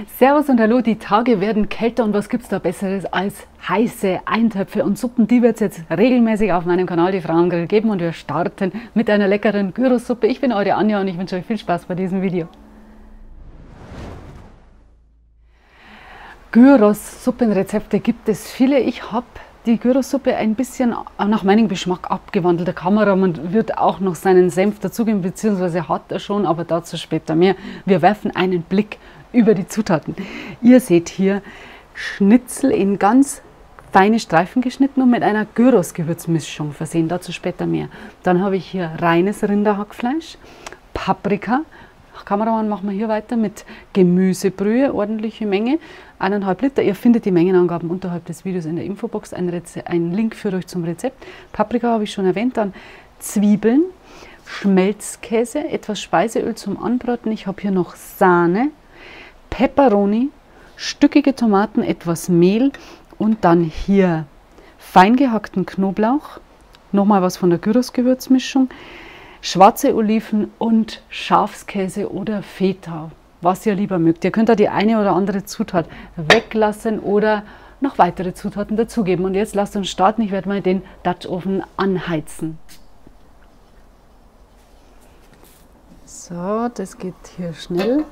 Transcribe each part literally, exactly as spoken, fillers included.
Servus und hallo, die Tage werden kälter und was gibt es da Besseres als heiße Eintöpfe und Suppen? Die wird es jetzt regelmäßig auf meinem Kanal Die Frauengrill geben und wir starten mit einer leckeren Gyros-Suppe. Ich bin eure Anja und ich wünsche euch viel Spaß bei diesem Video. Gyros-Suppenrezepte gibt es viele. Ich habe die Gyros-Suppe ein bisschen nach meinem Geschmack abgewandelt. Der Kameramann wird auch noch seinen Senf dazugeben, beziehungsweise hat er schon, aber dazu später mehr. Wir werfen einen Blick über die Zutaten. Ihr seht hier Schnitzel in ganz feine Streifen geschnitten und mit einer Gyros-Gewürzmischung versehen, dazu später mehr. Dann habe ich hier reines Rinderhackfleisch, Paprika. Kameramann, machen wir hier weiter mit Gemüsebrühe, ordentliche Menge, eineinhalb Liter. Ihr findet die Mengenangaben unterhalb des Videos in der Infobox, ein, ein Link für euch zum Rezept. Paprika habe ich schon erwähnt, dann Zwiebeln, Schmelzkäse, etwas Speiseöl zum Anbraten. Ich habe hier noch Sahne, Peperoni, stückige Tomaten, etwas Mehl und dann hier fein gehackten Knoblauch, nochmal was von der Gyros-Gewürzmischung, schwarze Oliven und Schafskäse oder Feta, was ihr lieber mögt. Ihr könnt da die eine oder andere Zutat weglassen oder noch weitere Zutaten dazugeben. Und jetzt lasst uns starten. Ich werde mal den Dutch Oven anheizen. So, das geht hier schnell.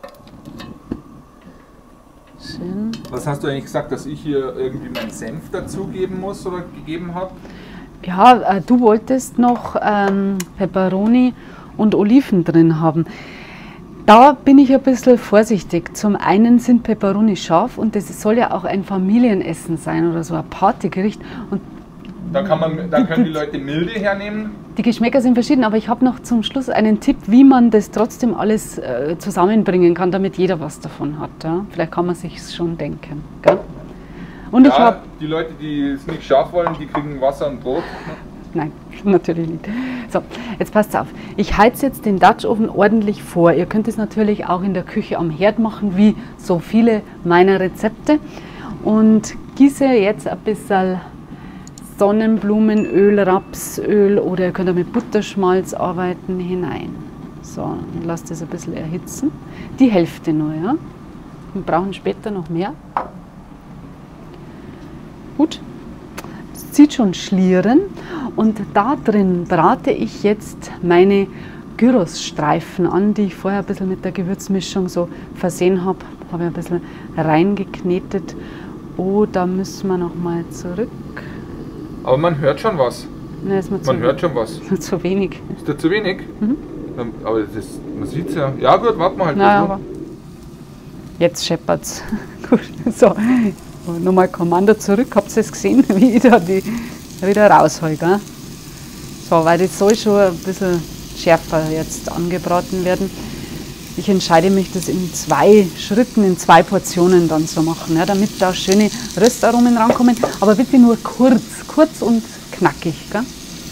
Schön. Was hast du eigentlich gesagt, dass ich hier irgendwie meinen Senf dazugeben muss oder gegeben habe? Ja, äh, du wolltest noch ähm, Peperoni und Oliven drin haben. Da bin ich ein bisschen vorsichtig. Zum einen sind Peperoni scharf und das soll ja auch ein Familienessen sein oder so ein Partygericht. Und da, kann man, da können die Leute milde hernehmen. Die Geschmäcker sind verschieden, aber ich habe noch zum Schluss einen Tipp, wie man das trotzdem alles äh, zusammenbringen kann, damit jeder was davon hat. Ja? Vielleicht kann man sich schon denken. Gell? Und ja, ich hab, die Leute, die es nicht scharf wollen, die kriegen Wasser und Brot. Nein, natürlich nicht. So, jetzt passt auf. Ich heize jetzt den Dutch Oven ordentlich vor. Ihr könnt es natürlich auch in der Küche am Herd machen, wie so viele meiner Rezepte. Und gieße jetzt ein bisschen Sonnenblumenöl, Rapsöl oder ihr könnt auch mit Butterschmalz arbeiten hinein. So, und lasst es ein bisschen erhitzen. Die Hälfte nur, ja. Wir brauchen später noch mehr. Gut, es zieht schon Schlieren und da drin brate ich jetzt meine Gyros-Streifen an, die ich vorher ein bisschen mit der Gewürzmischung so versehen habe. Habe ich ein bisschen reingeknetet. Oh, da müssen wir noch mal zurück. Aber man hört schon was. Nee, ist mir man zu hört schon was. Ist zu wenig. Ist da zu wenig? Mhm. Aber das, man sieht es ja. Ja gut, warten wir halt. Naja, aber jetzt scheppert's. Gut, so. Nochmal Kommando zurück, habt ihr es gesehen, wie ich da die wieder raushol, gell? So, weil das soll schon ein bisschen schärfer jetzt angebraten werden. Ich entscheide mich, das in zwei Schritten, in zwei Portionen dann zu machen, ja, damit da schöne Röstaromen rankommen, aber bitte nur kurz, kurz und knackig, gell?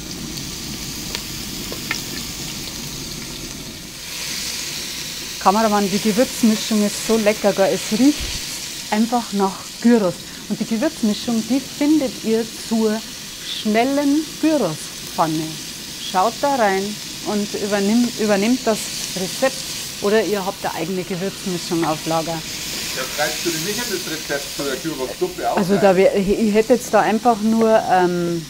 Kameramann, die Gewürzmischung ist so lecker, gell? Es riecht einfach nach Gyros. Und die Gewürzmischung, die findet ihr zur schnellen Gyrospfanne. Schaut da rein und übernimmt, übernimmt das Rezept oder ihr habt eine eigene Gewürzmischung auf Lager. Ja, schreibst du dir nicht in das Rezept zu der Gyros-Suppe auf? Also da wär, ich hätte jetzt da einfach nur ähm,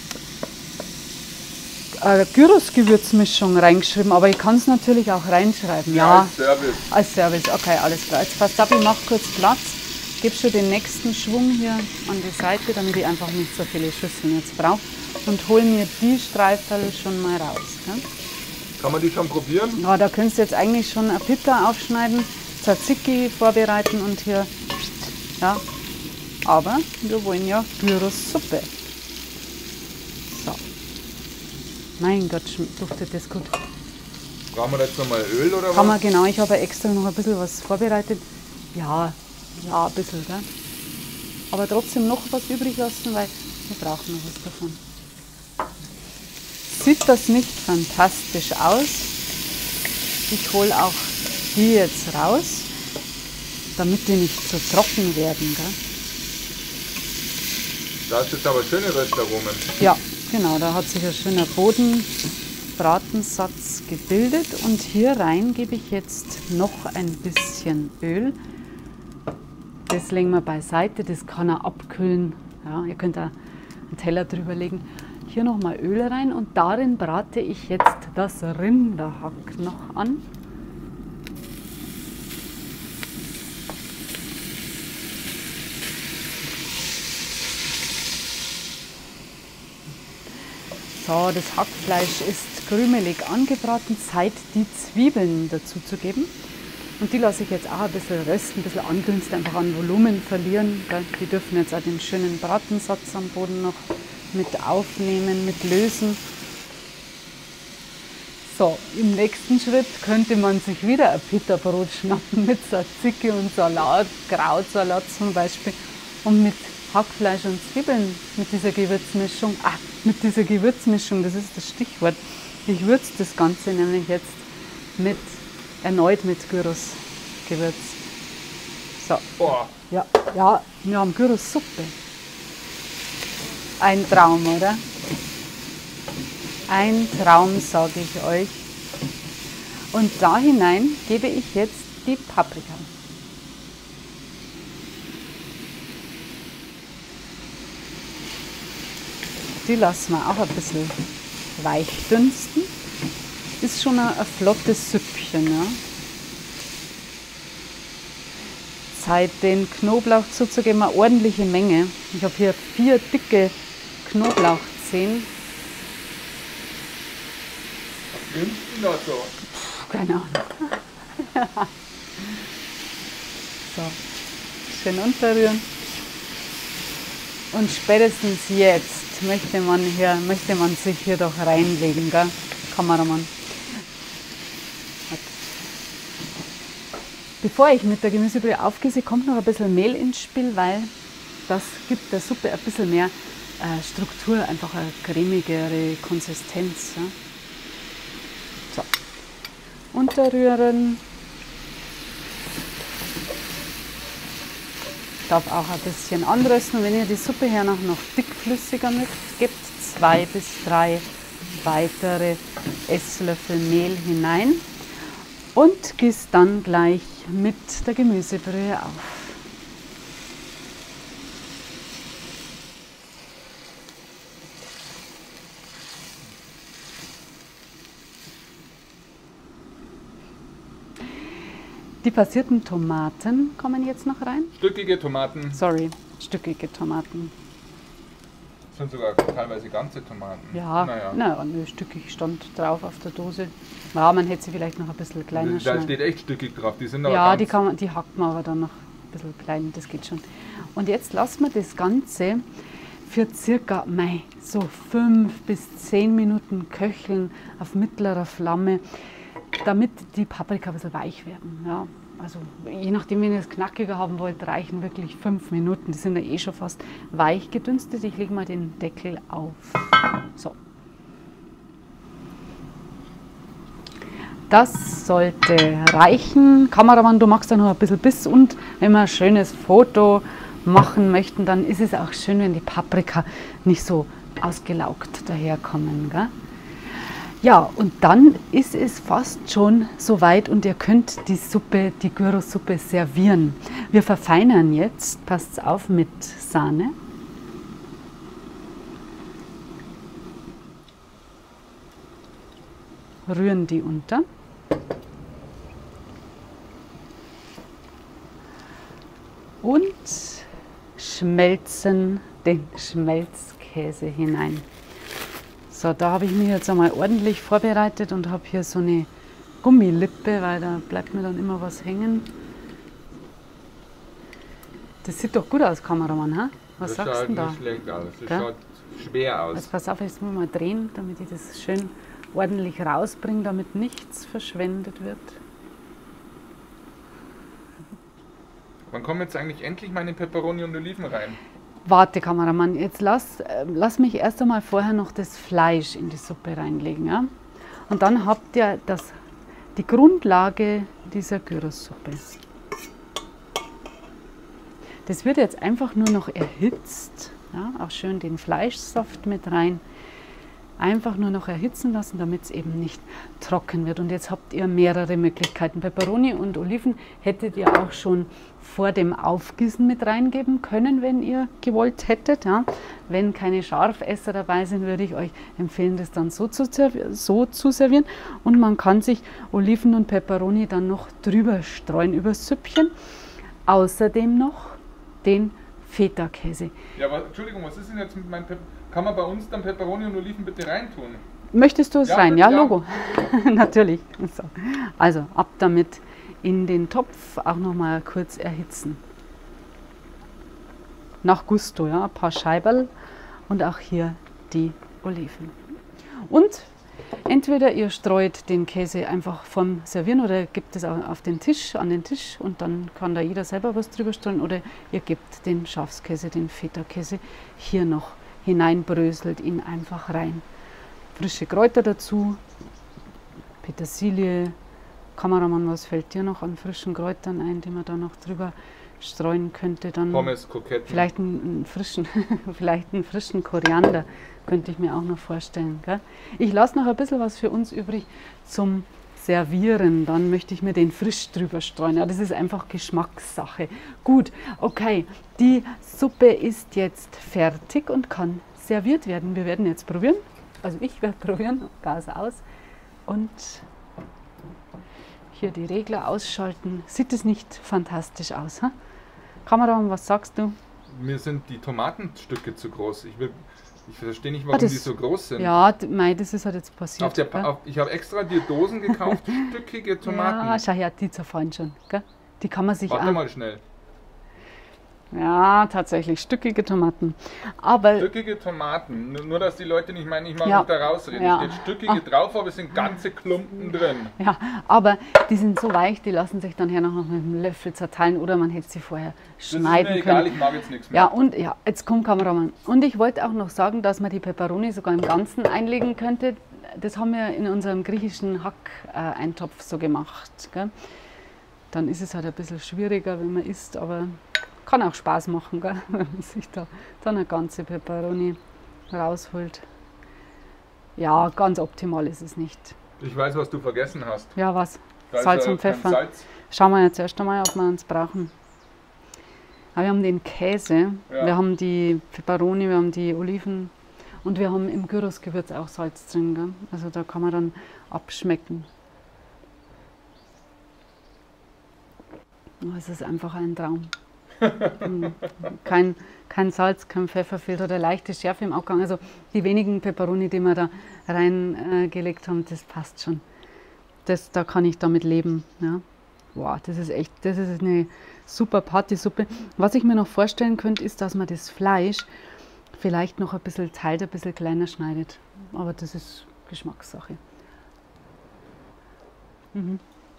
eine Gyros-Gewürzmischung reingeschrieben, aber ich kann es natürlich auch reinschreiben. Ja, Ja, als Service. Als Service, okay, alles klar. Jetzt passt auf, ich mache kurz Platz. Gebe schon den nächsten Schwung hier an die Seite, damit ich einfach nicht so viele Schüsseln jetzt brauche. Und hole mir die Streiferl schon mal raus. Gell? Kann man die schon probieren? Ja, da könntest du jetzt eigentlich schon eine Pita aufschneiden, Tzatziki vorbereiten und hier, ja. Aber wir wollen ja Gyros-Suppe. So. Mein Gott, duftet das gut. Brauchen wir jetzt nochmal Öl oder was? Kann man, genau, ich habe extra noch ein bisschen was vorbereitet. Ja, ja, ein bisschen, gell? Aber trotzdem noch was übrig lassen, weil wir brauchen noch was davon. Sieht das nicht fantastisch aus? Ich hole auch die jetzt raus, damit die nicht so trocken werden, gell? Da ist jetzt aber schöne Röstaromen. Ja, genau, da hat sich ein schöner Das legen wir beiseite, das kann er abkühlen. Ja, ihr könnt da einen Teller drüber legen. Hier nochmal Öl rein und darin brate ich jetzt das Rinderhack noch an. So, das Hackfleisch ist krümelig angebraten, Zeit die Zwiebeln dazu zu geben. Und die lasse ich jetzt auch ein bisschen rösten, ein bisschen angünsten, einfach an Volumen verlieren. Die dürfen jetzt auch den schönen Bratensatz am Boden noch mit aufnehmen, mit lösen. So, im nächsten Schritt könnte man sich wieder ein Pita-Brot schnappen mit Tzatziki und Salat, Krautsalat zum Beispiel. Und mit Hackfleisch und Zwiebeln, mit dieser Gewürzmischung, ah, mit dieser Gewürzmischung, das ist das Stichwort. Ich würze das Ganze nämlich jetzt mit, erneut mit Gyros-Gewürz. So. Boah. Ja, ja, wir haben Gyros-Suppe. Ein Traum, oder? Ein Traum, sage ich euch. Und da hinein gebe ich jetzt die Paprika. Die lassen wir auch ein bisschen weich dünsten. Ist schon ein, ein flottes Süppchen. Ja. Zeit, den Knoblauch zuzugeben, eine ordentliche Menge. Ich habe hier vier dicke Knoblauchzehen. Was nimmst du da so? Puh, keine Ahnung. So, schön unterrühren. Und spätestens jetzt möchte man, hier, möchte man sich hier doch reinlegen, gell? Kameramann. Bevor ich mit der Gemüsebrühe aufgieße, kommt noch ein bisschen Mehl ins Spiel, weil das gibt der Suppe ein bisschen mehr äh, Struktur, einfach eine cremigere Konsistenz. Ja? So. Unterrühren. Darf auch ein bisschen anrösten. Und wenn ihr die Suppe her noch dickflüssiger mögt, gebt zwei bis drei weitere Esslöffel Mehl hinein und gießt dann gleich mit der Gemüsebrühe auf. Die passierten Tomaten kommen jetzt noch rein. Stückige Tomaten. Sorry, stückige Tomaten. Das sind sogar teilweise ganze Tomaten. Ja, naja. Na, nö, stückig stand drauf auf der Dose. Ja, man hätte sie vielleicht noch ein bisschen kleiner Da schneiden. steht echt stückig drauf. Die sind aber Ja, ganz die, kann man, die hackt man aber dann noch ein bisschen klein, das geht schon. Und jetzt lassen wir das Ganze für circa mei, so fünf bis zehn Minuten köcheln auf mittlerer Flamme, damit die Paprika ein bisschen weich werden. Ja, also je nachdem, wenn ihr es knackiger haben wollt, reichen wirklich fünf Minuten. Die sind ja eh schon fast weich gedünstet. Ich lege mal den Deckel auf. So. Das sollte reichen. Kameramann, du machst da noch ein bisschen Biss und wenn wir ein schönes Foto machen möchten, dann ist es auch schön, wenn die Paprika nicht so ausgelaugt daherkommen. Gell? Ja, und dann ist es fast schon soweit und ihr könnt die Suppe, die Gyros-Suppe servieren. Wir verfeinern jetzt, passt auf, mit Sahne. Rühren die unter. Und schmelzen den Schmelzkäse hinein. So, da habe ich mich jetzt einmal ordentlich vorbereitet und habe hier so eine Gummilippe, weil da bleibt mir dann immer was hängen. Das sieht doch gut aus, Kameramann, ha? Was das sagst du denn da? Das schaut nicht schlecht aus. Das Gell? schaut schwer aus. Jetzt pass auf, jetzt muss ich mal drehen, damit ich das schön ordentlich rausbringe, damit nichts verschwendet wird. Wann kommen jetzt eigentlich endlich meine Peperoni und Oliven rein? Warte, Kameramann, jetzt lass, äh, lass mich erst einmal vorher noch das Fleisch in die Suppe reinlegen. Ja? Und dann habt ihr das, die Grundlage dieser Gyros-Suppe. Das wird jetzt einfach nur noch erhitzt. Ja? Auch schön den Fleischsaft mit rein. einfach nur noch erhitzen lassen, damit es eben nicht trocken wird. Und jetzt habt ihr mehrere Möglichkeiten. Peperoni und Oliven hättet ihr auch schon vor dem Aufgießen mit reingeben können, wenn ihr gewollt hättet. Ja. Wenn keine Scharfesser dabei sind, würde ich euch empfehlen, das dann so zu, so zu servieren. Und man kann sich Oliven und Peperoni dann noch drüber streuen, übers Süppchen. Außerdem noch den Feta-Käse. Ja, aber Entschuldigung, was ist denn jetzt mit meinem Pep Kann man bei uns dann Peperoni und Oliven bitte reintun? Möchtest du es ja, rein? Ja, ja. Logo. Natürlich. So. Also ab damit in den Topf, auch noch mal kurz erhitzen. Nach Gusto, ja, ein paar Scheiberl und auch hier die Oliven. Und entweder ihr streut den Käse einfach vom Servieren oder gebt es auf den Tisch, an den Tisch und dann kann da jeder selber was drüber streuen, oder ihr gebt den Schafskäse, den Feta-Käse hier noch hineinbröselt, ihn einfach rein. Frische Kräuter dazu, Petersilie. Kameramann, was fällt dir noch an frischen Kräutern ein, die man da noch drüber streuen könnte? Dann Pommes, Kroketten. Vielleicht einen, einen frischen, vielleicht einen frischen Koriander könnte ich mir auch noch vorstellen. Gell? Ich lasse noch ein bisschen was für uns übrig zum Servieren. Dann möchte ich mir den frisch drüber streuen. Ja, das ist einfach Geschmackssache. Gut, okay, die Suppe ist jetzt fertig und kann serviert werden. Wir werden jetzt probieren. Also ich werde probieren. Gas aus. Und hier die Regler ausschalten. Sieht es nicht fantastisch aus? Hm? Kameramann, was sagst du? Mir sind die Tomatenstücke zu groß. Ich, will, ich verstehe nicht, warum ah, das, die so groß sind. Ja, mei, das ist halt jetzt passiert. Auf der, auf, ich habe extra die Dosen gekauft, stückige Tomaten. Ja, schau her, die zerfallen schon. Gell? Die kann man sich Warte auch... mal schnell. Ja, tatsächlich, stückige Tomaten. Aber Stückige Tomaten, nur dass die Leute nicht meinen, ich mag ja, nicht da rausreden. ja. Es steht stückige ah. drauf, aber es sind ganze Klumpen drin. Ja, aber die sind so weich, die lassen sich dann her noch mit einem Löffel zerteilen oder man hätte sie vorher schneiden das ist mir können. egal, ich mag jetzt nichts mehr. Ja, und ja, jetzt kommt Kameramann. Und ich wollte auch noch sagen, dass man die Peperoni sogar im Ganzen einlegen könnte. Das haben wir in unserem griechischen Hack-Eintopf so gemacht. Gell? Dann ist es halt ein bisschen schwieriger, wenn man isst, aber kann auch Spaß machen, gell? Wenn man sich da dann eine ganze Peperoni rausholt. Ja, ganz optimal ist es nicht. Ich weiß, was du vergessen hast. Ja, was? Da ist Salz ja und Pfeffer. kein Salz. Schauen wir jetzt erst einmal, ob wir uns brauchen. Aber wir haben den Käse, Ja. wir haben die Peperoni, wir haben die Oliven und wir haben im Gyros-Gewürz auch Salz drin. Gell? Also da kann man dann abschmecken. Oh, es ist einfach ein Traum. kein, kein Salz, kein Pfeffer fehlt oder leichte Schärfe im Abgang. Also die wenigen Peperoni, die wir da reingelegt äh, haben, das passt schon. Das, da kann ich damit leben. Ja. Wow, das ist echt, das ist eine super Partysuppe. Was ich mir noch vorstellen könnte, ist, dass man das Fleisch vielleicht noch ein bisschen teilt, ein bisschen kleiner schneidet. Aber das ist Geschmackssache. Mhm.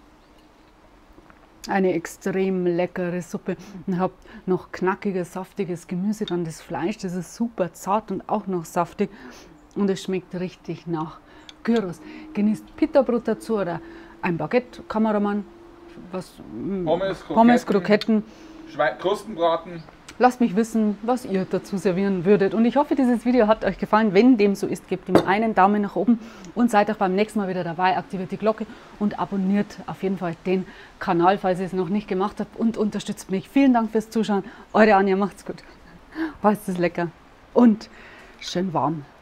Eine extrem leckere Suppe. Und habt noch knackiges, saftiges Gemüse, dann das Fleisch, das ist super zart und auch noch saftig. Und es schmeckt richtig nach Gyros. Genießt Pita-Brot dazu oder ein Baguette, Kameramann. Was, Pommes, Kroketten. Pommes, Kroketten. Schwein Krustenbraten. Lasst mich wissen, was ihr dazu servieren würdet. Und ich hoffe, dieses Video hat euch gefallen. Wenn dem so ist, gebt ihm einen Daumen nach oben und seid auch beim nächsten Mal wieder dabei. Aktiviert die Glocke und abonniert auf jeden Fall den Kanal, falls ihr es noch nicht gemacht habt, und unterstützt mich. Vielen Dank fürs Zuschauen. Eure Anja, macht's gut. War es das lecker und schön warm.